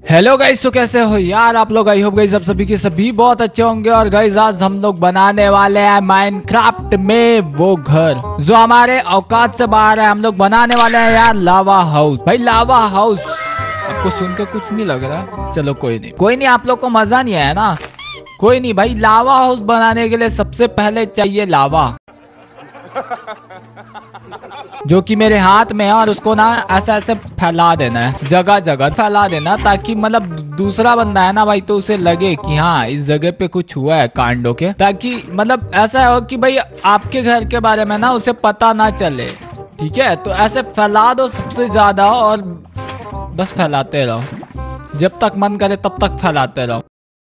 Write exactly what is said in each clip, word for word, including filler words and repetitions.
Hello guys, तो कैसे हो यार आप लोग। आई होप गाइस आप सभी के सभी बहुत अच्छे होंगे। और गाइस आज हम लोग बनाने वाले हैं माइनक्राफ्ट में वो घर जो हमारे औकात से बाहर है। हम लोग बनाने वाले हैं यार लावा हाउस। भाई लावा हाउस आपको सुन के कुछ नहीं लग रहा? चलो कोई नहीं कोई नहीं, आप लोग को मजा नहीं आया ना, कोई नहीं। भाई लावा हाउस बनाने के लिए सबसे पहले चाहिए लावा, जो कि मेरे हाथ में है। और उसको ना ऐसे ऐसे फैला देना है, जगह जगह फैला देना, ताकि मतलब दूसरा बंदा है ना भाई तो उसे लगे कि हाँ इस जगह पे कुछ हुआ है कांडों के, ताकि मतलब ऐसा हो कि भाई आपके घर के बारे में ना उसे पता ना चले। ठीक है, तो ऐसे फैला दो सबसे ज्यादा और बस फैलाते रहो, जब तक मन करे तब तक फैलाते रहो।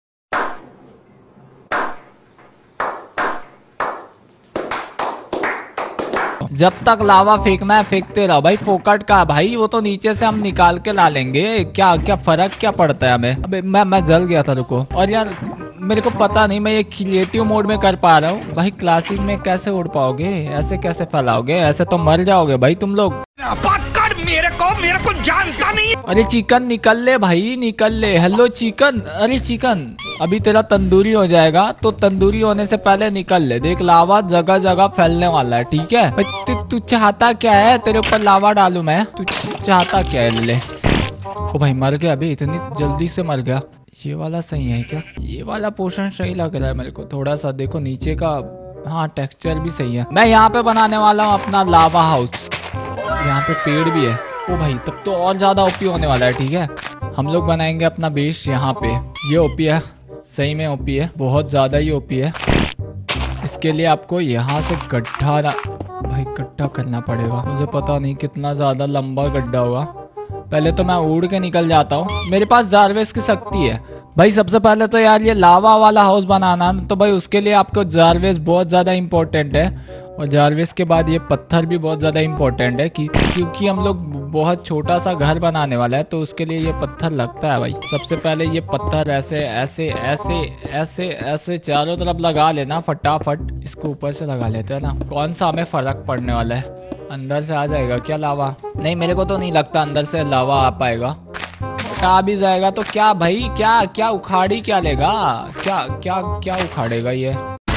जब तक लावा फेंकना है फेंकते रहो भाई, फोकट का भाई, वो तो नीचे से हम निकाल के ला लेंगे। क्या क्या फर्क क्या पड़ता है हमें। अबे मैं मैं जल गया था, रुको। और यार मेरे को पता नहीं मैं ये क्रिएटिव मोड में कर पा रहा हूँ भाई। क्लासिक में कैसे उड़ पाओगे, ऐसे कैसे फैलाओगे, ऐसे तो मर जाओगे भाई तुम लोग। मेरे को मेरे को जानता नहीं। अरे चिकन निकल ले भाई, निकल ले। हेलो चिकन, अरे चिकन अभी तेरा तंदूरी हो जाएगा, तो तंदूरी होने से पहले निकल ले। देख लावा जगह जगह फैलने वाला है। ठीक है, तू चाहता क्या है, तेरे ऊपर लावा डालू मैं? तू चाहता क्या है? ले ओ भाई मर गया, अभी इतनी जल्दी से मर गया। ये वाला सही है क्या? ये वाला पोर्शन सही लग रहा है मेरे को थोड़ा सा। देखो नीचे का, हाँ टेक्सचर भी सही है। मैं यहाँ पे बनाने वाला हूँ अपना लावा हाउस। यहाँ पे पेड़ भी है। ओ भाई तब तो और ज्यादा ओपी होने वाला है। ठीक है, हम लोग बनाएंगे अपना बेस यहाँ पे। ये ओपी है, सही में ओपी है, बहुत ज्यादा ही ओपी है। इसके लिए आपको यहाँ से गड्ढा भाई गड्ढा करना पड़ेगा। मुझे पता नहीं कितना ज्यादा लंबा गड्ढा होगा। पहले तो मैं उड़ के निकल जाता हूँ, मेरे पास जारवेस की शक्ति है भाई। सबसे पहले तो यार ये लावा वाला हाउस बनाना, तो भाई उसके लिए आपको जारवेस बहुत ज़्यादा इम्पोर्टेंट है। और जारवेस के बाद ये पत्थर भी बहुत ज़्यादा इम्पोर्टेंट है, कि, क्योंकि हम लोग बहुत छोटा सा घर बनाने वाला है, तो उसके लिए ये पत्थर लगता है भाई। सबसे पहले ये पत्थर ऐसे ऐसे ऐसे ऐसे ऐसे चारों तरफ लगा लेना फटाफट। इसको ऊपर से लगा लेते हैं ना, कौन सा हमें फ़र्क पड़ने वाला है। अंदर से आ जाएगा क्या लावा? नहीं मेरे को तो नहीं लगता अंदर से लावा आ पाएगा। आ भी जाएगा तो क्या भाई, क्या क्या उखाड़ी क्या लेगा, क्या क्या क्या उखाड़ेगा ये?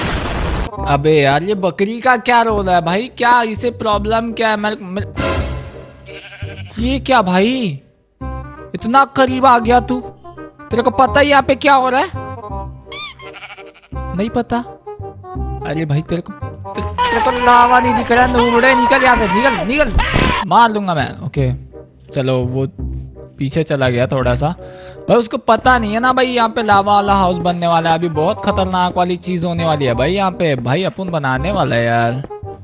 अबे यार ये बकरी का क्या रोल है भाई, क्या इसे प्रॉब्लम क्या है? मैं, मैं... ये क्या भाई, इतना करीब आ गया तू? तेरे को पता है यहाँ पे क्या हो रहा है? नहीं पता? अरे भाई तेरे को तेरे, तेरे को लावा नहीं दिख रहा है? नूबड़े निकल यहाँ से, निकल निकल, मार लूंगा मैं। ओके चलो, वो पीछे चला गया थोड़ा सा भाई। उसको पता नहीं है ना भाई यहाँ पे लावा वाला हाउस बनने वाला है। अभी बहुत खतरनाक वाली चीज होने वाली है भाई यहाँ पे। भाई अपन बनाने वाला है यार।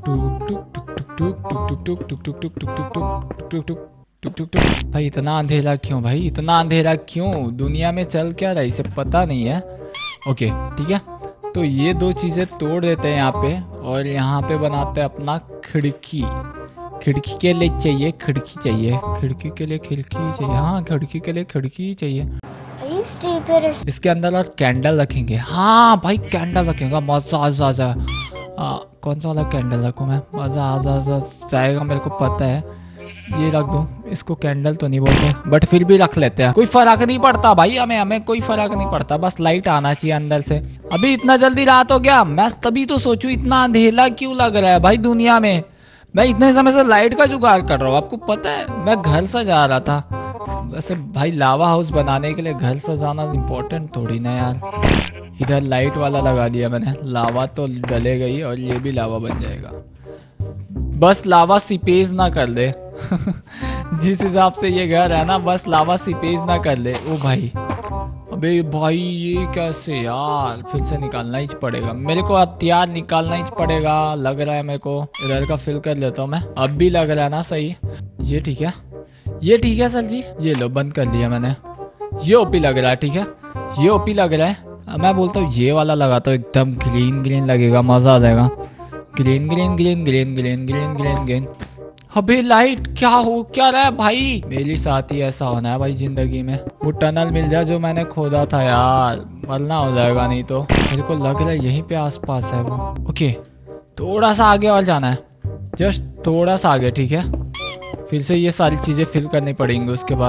भाई इतना अंधेरा क्यों भाई, इतना अंधेरा क्यों? दुनिया में चल क्या रहा है इसे पता नहीं है। ओके ठीक है, तो ये दो चीजें तोड़ देते हैं यहाँ पे, और यहाँ पे बनाते हैं अपना खिड़की। खिड़की के लिए चाहिए खिड़की चाहिए, खिड़की के लिए खिड़की चाहिए, हाँ खिड़की के लिए खिड़की चाहिए। इसके अंदर और कैंडल रखेंगे। हाँ भाई कैंडल रखेंगे, मजा आ जा जा। कौन सा वाला कैंडल रखूँ मैं? मजा आ जा जा जाएगा, मेरे को पता है। ये रख दूँ, इसको कैंडल तो नहीं बोलते बट फिर भी रख लेते हैं। कोई फर्क नहीं पड़ता भाई हमें, हमें कोई फर्क नहीं पड़ता, बस लाइट आना चाहिए अंदर से। अभी इतना जल्दी रात हो गया, मैं तभी तो सोचूं इतना अंधेरा क्यों लग रहा है भाई दुनिया में। मैं इतने समय से लाइट का जुगाड़ कर रहा हूँ, आपको पता है। मैं घर सजा रहा था वैसे भाई। लावा हाउस बनाने के लिए घर सजाना इम्पोर्टेंट थोड़ी ना यार। इधर लाइट वाला लगा दिया मैंने, लावा तो डले गई और ये भी लावा बन जाएगा। बस लावा सिपेज ना कर दे जिस हिसाब से ये घर है ना, बस लावा सिपेज ना कर ले। ओ भाई अबे भाई ये कैसे यार, फिर से निकालना ही पड़ेगा मेरे को, हथियार निकालना ही पड़ेगा लग रहा है मेरे को। इधर का फिल कर लेता हूँ मैं, अब भी लग रहा है ना सही? ये ठीक है, ये ठीक है सर जी। ये लो बंद कर दिया मैंने। ये ओपी लग रहा है, ठीक है ये ओपी लग रहा है। मैं बोलता हूँ ये वाला लगाता हूँ, एकदम ग्रीन ग्रीन लगेगा, मजा आ जाएगा। Green green green green green green green green. अबे लाइट क्या हो क्या रहा है भाई? मेरे साथ ही ऐसा होना है भाई जिंदगी में। वो टनल मिल जाए जो मैंने खोदा था यार, मरना हो जाएगा नहीं तो। मेरे को लग रहा है यहीं पे आसपास है वो। ओके थोड़ा सा आगे और जाना है, जस्ट थोड़ा सा आगे। ठीक है, फिर से ये सारी चीजें फिल करनी पड़ेंगी उसके बाद।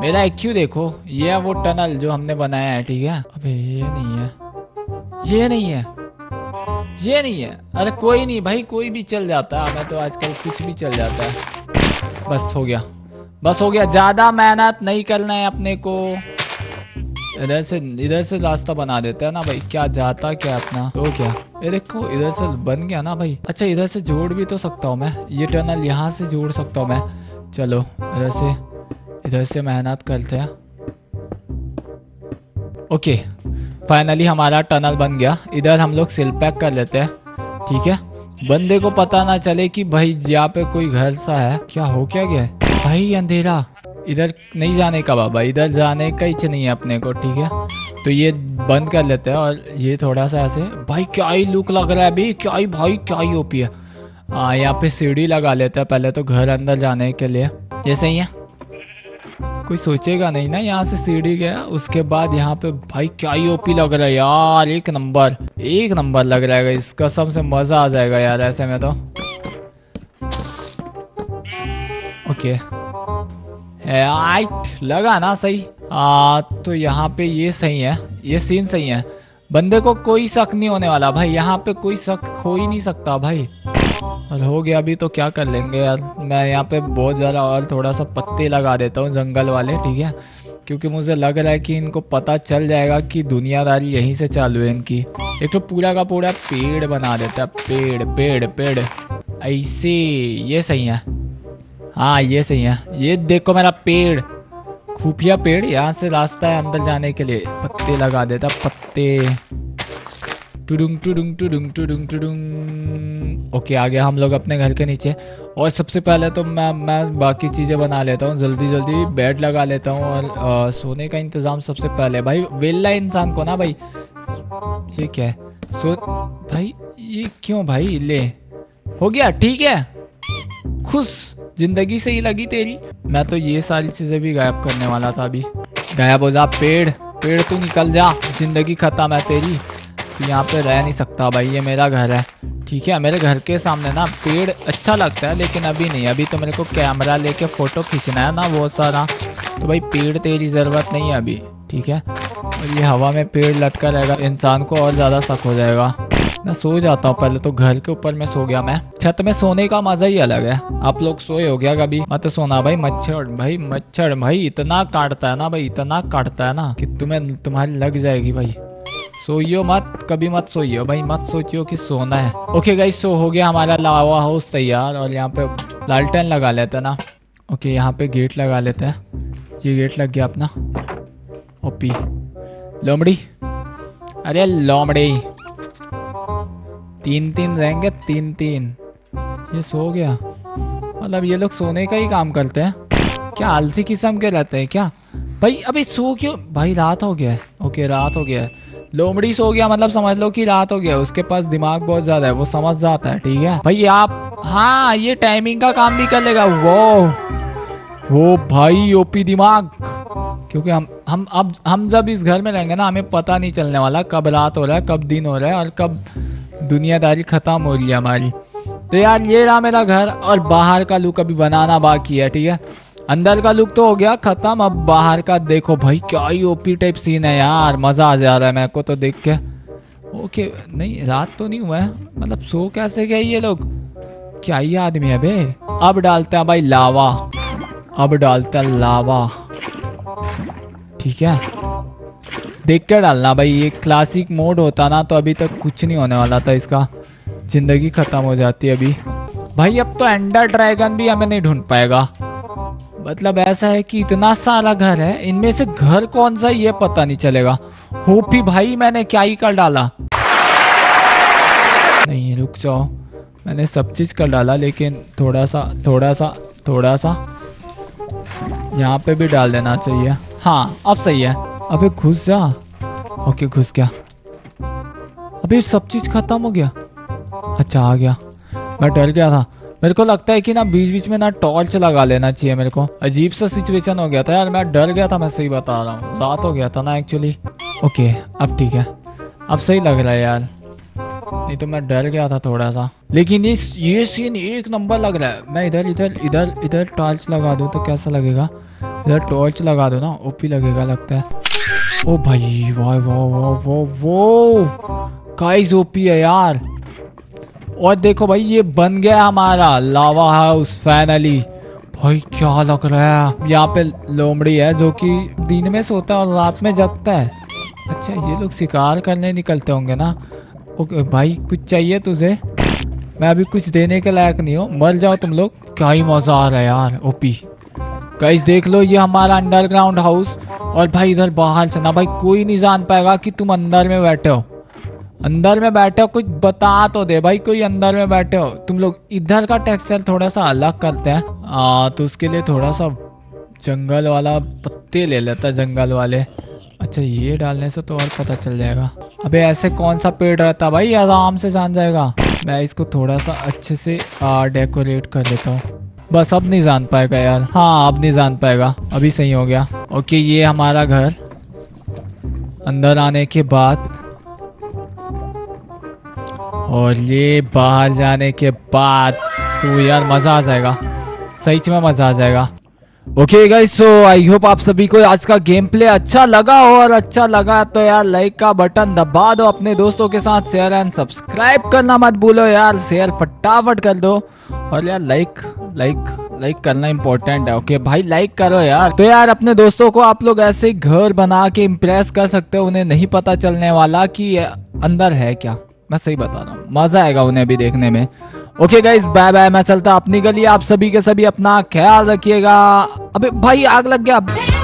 मेरा एक्यू देखो, ये है वो टनल जो हमने बनाया है, ठीक है। अबे ये नहीं है, ये नहीं है, ये नहीं है। अरे कोई नहीं भाई, कोई भी चल जाता है, हमें तो आजकल कुछ भी चल जाता है। बस हो गया, बस हो गया, ज्यादा मेहनत नहीं करना है अपने को। इधर से इधर से रास्ता बना देते हैं ना भाई, क्या जाता क्या अपना तो क्या। ये देखो इधर से बन गया ना भाई। अच्छा इधर से जोड़ भी तो सकता हूँ मैं, ये टनल यहाँ से जोड़ सकता हूँ मैं। चलो इधर से इधर से मेहनत करते हैं। ओके फाइनली हमारा टनल बन गया। इधर हम लोग सिल पैक कर लेते हैं, ठीक है। बंदे को पता ना चले कि भाई यहाँ पे कोई घर सा है। क्या हो क्या गया भाई, अंधेरा। इधर नहीं जाने का बाबा, इधर जाने का ही नहीं है अपने को, ठीक है। तो ये बंद कर लेते हैं और ये थोड़ा सा ऐसे। भाई क्या ही लुक लग रहा है अभी, क्या ही भाई, क्या ही ओपी है। हाँ यहाँ पे सीढ़ी लगा लेते हैं पहले तो घर अंदर जाने के लिए। ये सही है, कोई सोचेगा नहीं ना यहाँ से सीढ़ी गया। उसके बाद यहाँ पे भाई क्या ही ओपी लग रहा है यार, एक नंबर एक नंबर लग रहा है। इस कसम से मजा आ जाएगा यार ऐसे में तो। ओके आइट लगा ना सही। आ, तो यहाँ पे ये सही है, ये सीन सही है। बंदे को कोई शक नहीं होने वाला भाई, यहाँ पे कोई शक हो ही नहीं सकता भाई। और हो गया अभी तो क्या कर लेंगे यार। मैं यहाँ पे बहुत ज़्यादा और थोड़ा सा पत्ते लगा देता हूँ जंगल वाले, ठीक है। क्योंकि मुझे लग रहा है कि इनको पता चल जाएगा कि दुनियादारी यहीं से चालू है इनकी। एक तो पूरा का पूरा पेड़ बना देता है, पेड़ पेड़ पेड़ ऐसे। ये सही है, हाँ ये सही है। ये देखो मेरा पेड़, खुफिया पेड़, यहाँ से रास्ता है अंदर जाने के लिए। पत्ते लगा देता, पत्ते टुडुंग टुडुंग टुडुंग टुडुंग टुडुंग। ओके आ गया हम लोग अपने घर के नीचे। और सबसे पहले तो मैं मैं बाकी चीज़ें बना लेता हूँ जल्दी जल्दी। बेड लगा लेता हूँ और आ, सोने का इंतज़ाम सबसे पहले भाई। वेला इंसान को ना भाई, ये क्या है सो भाई, ये क्यों भाई। ले हो गया, ठीक है, खुश जिंदगी से ही लगी तेरी। मैं तो ये सारी चीजें भी गायब करने वाला था अभी। गायब हो जा पेड़, पेड़ तू निकल जा, जिंदगी खत्म है तेरी। तो यहाँ पे रह नहीं सकता भाई, ये मेरा घर है, ठीक है। मेरे घर के सामने ना पेड़ अच्छा लगता है, लेकिन अभी नहीं। अभी तो मेरे को कैमरा लेके फोटो खींचना है ना बहुत सारा, तो भाई पेड़ तेरी ज़रूरत नहीं है अभी, ठीक है। और ये हवा में पेड़ लटका रहेगा, इंसान को और ज़्यादा शक हो जाएगा। मैं सो जाता हूँ पहले तो, घर के ऊपर में सो गया मैं। छत में सोने का मजा ही अलग है। आप लोग सोए हो गया कभी? मत सोना भाई, मच्छर भाई, मच्छर भाई इतना काटता है ना भाई, इतना काटता है ना कि तुम्हें तुम्हारी लग जाएगी भाई। सोइयो मत, कभी मत सोइयो भाई, मत सोचियो कि सोना है। ओके गाइस, सो हो गया हमारा लावा हाउस तैयार। और यहाँ पे लालटेन लगा लेते हैं ना। ओके यहाँ पे गेट लगा लेते हैं। ये गेट लग गया अपना। ओपी लोमड़ी, अरे लोमड़ी, तीन तीन रहेंगे, तीन तीन। ये सो गया, मतलब ये लोग सोने का ही काम करते हैं क्या? आलसी किस्म के रहते हैं क्या भाई? अभी सो क्यों भाई? रात हो गया है। ओके रात हो गया है। लोमड़ी सो गया मतलब समझ लो कि रात हो गया। उसके पास दिमाग बहुत ज्यादा है, वो समझ जाता है, ठीक है भाई आप। हाँ ये टाइमिंग का काम भी कर लेगा वो वो भाई ओपी दिमाग। क्योंकि हम हम अब हम जब इस घर में रहेंगे ना, हमें पता नहीं चलने वाला कब रात हो रहा है, कब दिन हो रहा है, और कब दुनियादारी खत्म हो रही है हमारी। तो यार ये रहा मेरा घर, और बाहर का लुक अभी बनाना बाकी है, ठीक है। अंदर का लुक तो हो गया खत्म, अब बाहर का देखो भाई क्या ही ओपी टाइप सीन है यार। मजा आ जा रहा है मेरे को तो देख के। ओके नहीं रात तो नहीं हुआ है, मतलब सो कैसे गए ये लोग? क्या ही आदमी है बे। अब डालते हैं भाई लावा, अब डालते हैं लावा, ठीक है। देख कर डालना भाई। ये क्लासिक मोड होता ना तो अभी तक कुछ नहीं होने वाला था इसका, जिंदगी खत्म हो जाती है अभी भाई। अब तो एंडर ड्रैगन भी हमें नहीं ढूंढ पाएगा। मतलब ऐसा है कि इतना सारा घर है, इनमें से घर कौन सा ये पता नहीं चलेगा। होपी भाई मैंने क्या ही कर डाला। नहीं रुक जाओ, मैंने सब चीज कर डाला, लेकिन थोड़ा सा थोड़ा सा थोड़ा सा यहाँ पे भी डाल देना चाहिए। हाँ अब सही है। अबे घुस जा। ओके घुस गया। अबे सब चीज खत्म हो गया। अच्छा आ गया, मैं डर गया था। मेरे को लगता है कि ना बीच बीच में ना टॉर्च लगा लेना चाहिए मेरे को। अजीब सा सिचुएशन हो गया था यार, मैं डर गया था, मैं सही बता रहा हूँ। रात हो गया था ना एक्चुअली। ओके अब ठीक है, अब सही लग रहा है यार, नहीं तो मैं डर गया था थोड़ा सा। लेकिन ये ये सीन एक नंबर लग रहा है। मैं इधर इधर इधर इधर टॉर्च लगा दूँ तो कैसा लगेगा? इधर टॉर्च लगा दो ना, ओपी लगेगा लगता है। ओ भाई वाह वाह वाह वाह वाह, गाइस ओपी है यार। और देखो भाई ये बन गया हमारा लावा हाउस फाइनली। भाई क्या लग रहा है, यहाँ पे लोमड़ी है जो कि दिन में सोता है और रात में जगता है। अच्छा ये लोग शिकार करने निकलते होंगे ना। ओके भाई कुछ चाहिए तुझे? मैं अभी कुछ देने के लायक नहीं हूँ, मर जाओ तुम लोग। क्या ही मजा आ रहा है यार, ओपी। गाइस देख लो ये हमारा अंडरग्राउंड हाउस। और भाई इधर बाहर से ना भाई कोई नहीं जान पाएगा कि तुम अंदर में बैठे हो। अंदर में बैठे हो, कुछ बता तो दे भाई कोई अंदर में बैठे हो तुम लोग। इधर का टेक्सचर थोड़ा सा अलग करते हैं आ, तो उसके लिए थोड़ा सा जंगल वाला पत्ते ले लेता है, जंगल वाले। अच्छा ये डालने से तो और पता चल जाएगा। अबे ऐसे कौन सा पेड़ रहता भाई, आराम से जान जाएगा। मैं इसको थोड़ा सा अच्छे से आ, डेकोरेट कर लेता हूँ। बस अब नहीं जान पाएगा यार, हाँ अब नहीं जान पाएगा, अभी सही हो गया। ओके ये हमारा घर। अंदर आने के बाद और ये बाहर जाने के बाद तो यार मज़ा आ जाएगा, सही में मज़ा आ जाएगा। Okay guys, so I hope आप सभी को आज का गेम प्ले अच्छा लगा हो, और अच्छा लगा तो यार लाइक का बटन दबा दो, अपने दोस्तों के साथ शेयर एंड सब्सक्राइब करना मत भूलो यार, शेयर फटाफट कर दो। और यार लाइक लाइक लाइक करना इंपॉर्टेंट है। ओके भाई लाइक करो यार। तो यार अपने दोस्तों को आप लोग ऐसे ही घर बना के इम्प्रेस कर सकते हो, उन्हें नहीं पता चलने वाला कि अंदर है क्या। मैं सही बता रहा हूँ, मजा आएगा उन्हें भी देखने में। ओके गाइस बाय बाय, मैं चलता अपनी गली। आप सभी के सभी अपना ख्याल रखिएगा। अबे भाई आग लग गया।